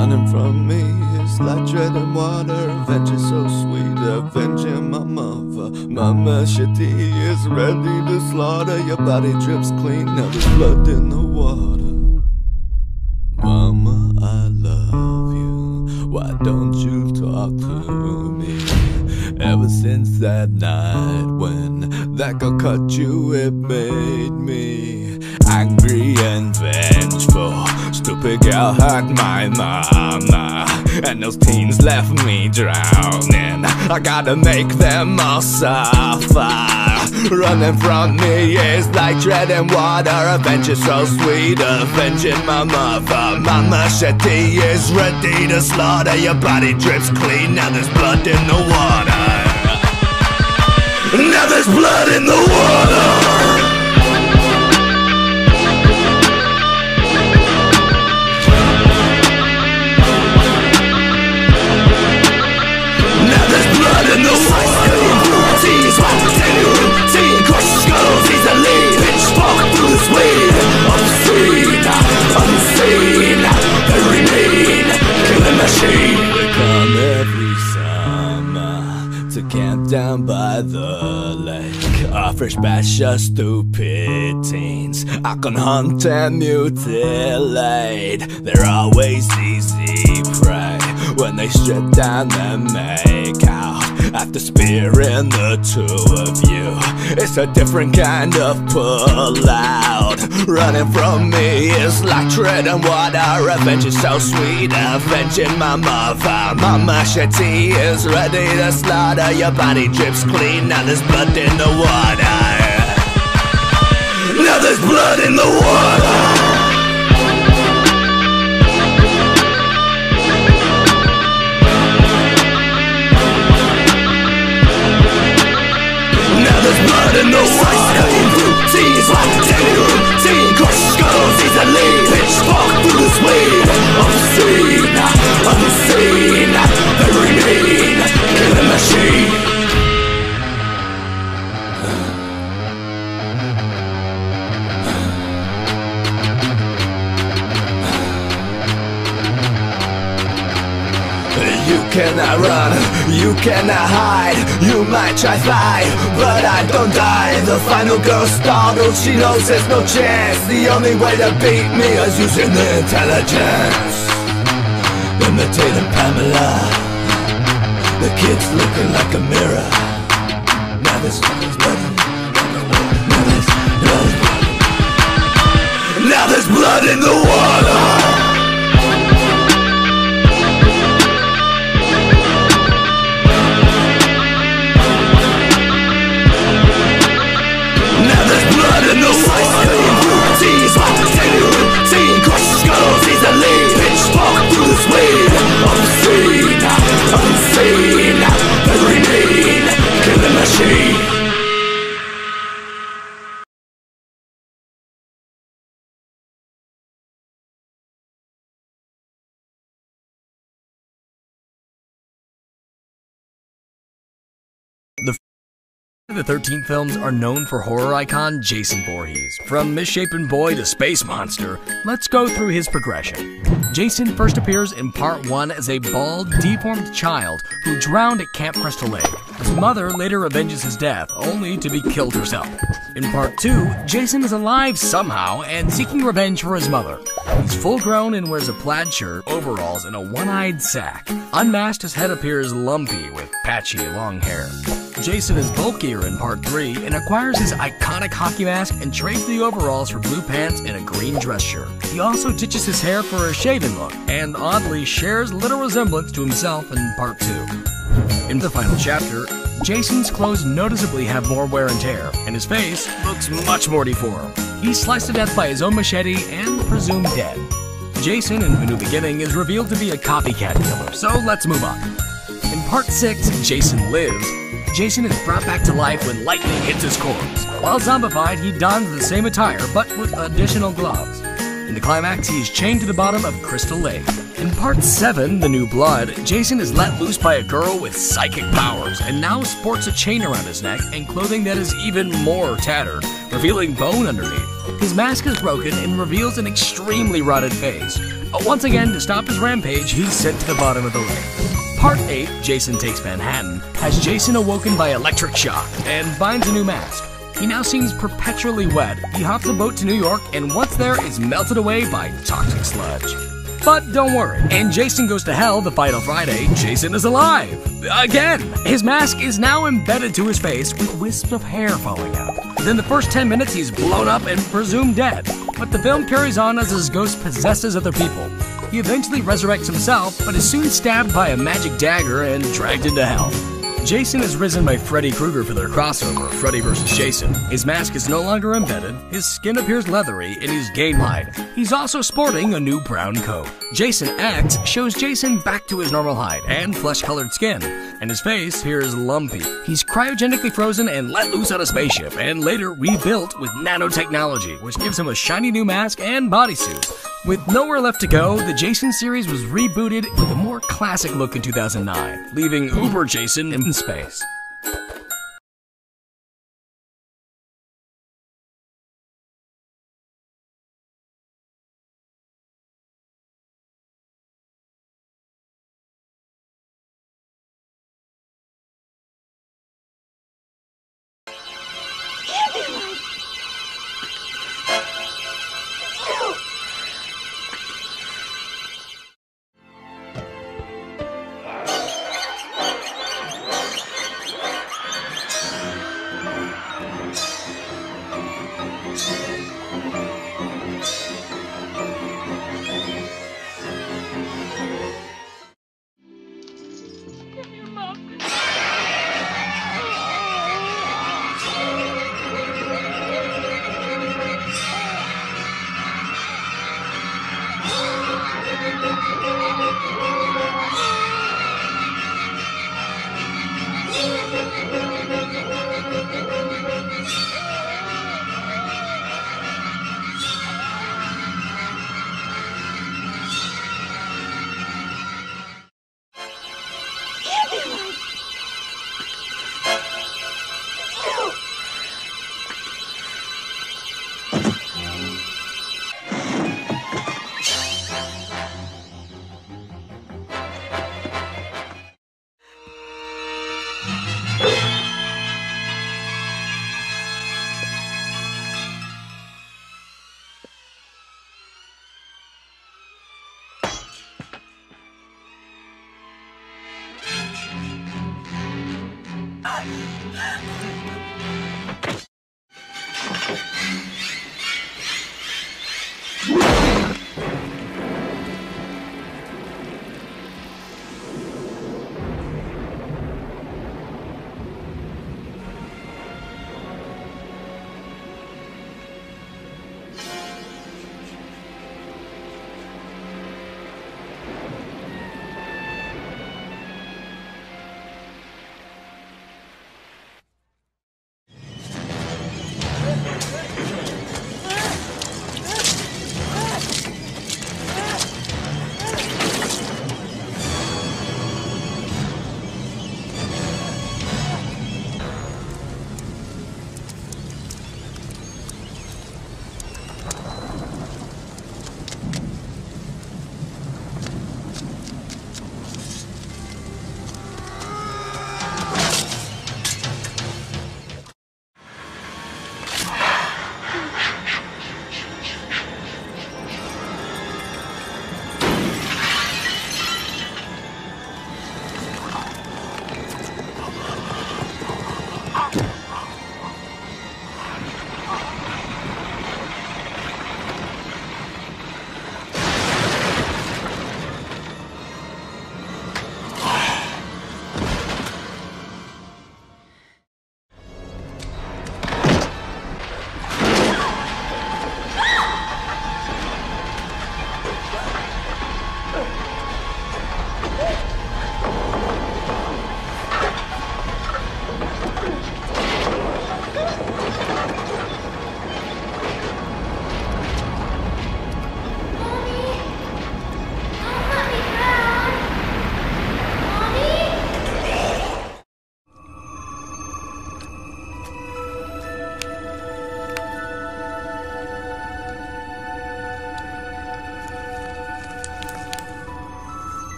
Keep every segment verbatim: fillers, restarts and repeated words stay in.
Running from me is like treading water. Revenge is so sweet, avenging my mother. My machete is ready to slaughter. Your body drips clean, now there's blood in the water. Mama, I love you. Why don't you talk to me? Ever since that night when that girl cut you, it made me angry and vengeful. Stupid girl hurt my mama, and those teens left me drowning. I gotta make them all suffer. Running from me is like treading water. Revenge is so sweet, avenging my mother. My machete is ready to slaughter. Your body drips clean, now there's blood in the water. Now there's blood in the water. In the water, routines, continue routine, crush skulls easily, pitchfork through the sweet, obscene, unseen, very mean, killing machine. They come every summer to camp down by the lake, offers bash us stupid teens. I can hunt and mutilate. They're always easy prey when they strip down and make out. After spearing the two of you, it's a different kind of pull out. Running from me is like treading water. Revenge is so sweet, avenging my mother. My machete is ready to slaughter. Your body drips clean, now there's blood in the water. Now there's blood in the water. Blood in the water, routines, continue routine, crush skulls easily, pitchfork through the sweet, obscene, unseen, very mean, killing machine. You cannot run, you cannot hide. You might try fight, but I don't die. The final girl startled, she knows there's no chance. The only way to beat me is using the intelligence. Imitating Pamela, the kid's looking like a mirror. Now this one's bloody. Now there's blood. Now there's blood in the water. In the water, routines, continue routine, crush skulls easily, pitchfork through the sweet, obscene, unseen, very mean, killing machine. The thirteen films are known for horror icon Jason Voorhees. From Misshapen Boy to Space Monster, let's go through his progression. Jason first appears in part one as a bald, deformed child who drowned at Camp Crystal Lake. His mother later avenges his death, only to be killed herself. In part two, Jason is alive somehow and seeking revenge for his mother. He's full-grown and wears a plaid shirt, overalls, and a one-eyed sack. Unmasked, his head appears lumpy with patchy, long hair. Jason is bulkier in part three and acquires his iconic hockey mask and trades the overalls for blue pants and a green dress shirt. He also ditches his hair for a shaven look, and oddly shares little resemblance to himself in part two. In the final chapter, Jason's clothes noticeably have more wear and tear, and his face looks much more deformed. He's sliced to death by his own machete and presumed dead. Jason, in A New Beginning, is revealed to be a copycat killer, so let's move on. In part six, Jason Lives, Jason is brought back to life when lightning hits his corpse. While zombified, he dons the same attire, but with additional gloves. In the climax, he is chained to the bottom of Crystal Lake. In part seven, The New Blood, Jason is let loose by a girl with psychic powers, and now sports a chain around his neck and clothing that is even more tattered, revealing bone underneath. His mask is broken and reveals an extremely rotted face. Once again, to stop his rampage, he's sent to the bottom of the lake. Part eight, Jason Takes Manhattan, has Jason awoken by electric shock and finds a new mask. He now seems perpetually wet. He hops a boat to New York and once there is melted away by toxic sludge. But don't worry, in Jason Goes to Hell, the final Friday, Jason is alive! Again! His mask is now embedded to his face with wisps of hair falling out. Within the first ten minutes, he's blown up and presumed dead. But the film carries on as his ghost possesses other people. He eventually resurrects himself, but is soon stabbed by a magic dagger and dragged into hell. Jason is risen by Freddy Krueger for their crossover, Freddy versus. Jason. His mask is no longer embedded, his skin appears leathery, and he's gain-lined. He's also sporting a new brown coat. Jason X shows Jason back to his normal height and flesh-colored skin, and his face appears lumpy. He's cryogenically frozen and let loose on a spaceship, and later rebuilt with nanotechnology, which gives him a shiny new mask and bodysuit. With nowhere left to go, the Jason series was rebooted with a more classic look in two thousand nine, leaving Uber Jason in space.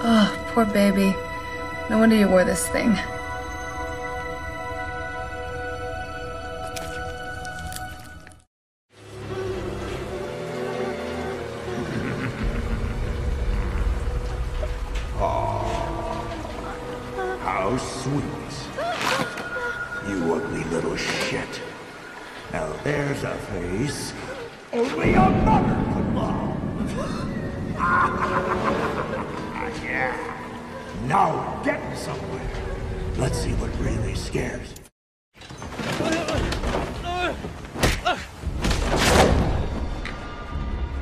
Oh, poor baby. No wonder you wore this thing. How sweet. You ugly little shit. Now there's a face only a mother could love. Yeah. Now we're getting somewhere. Let's see what really scares you.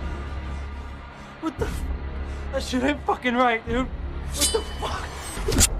What the f- That shit ain't fucking right, dude. What the fuck?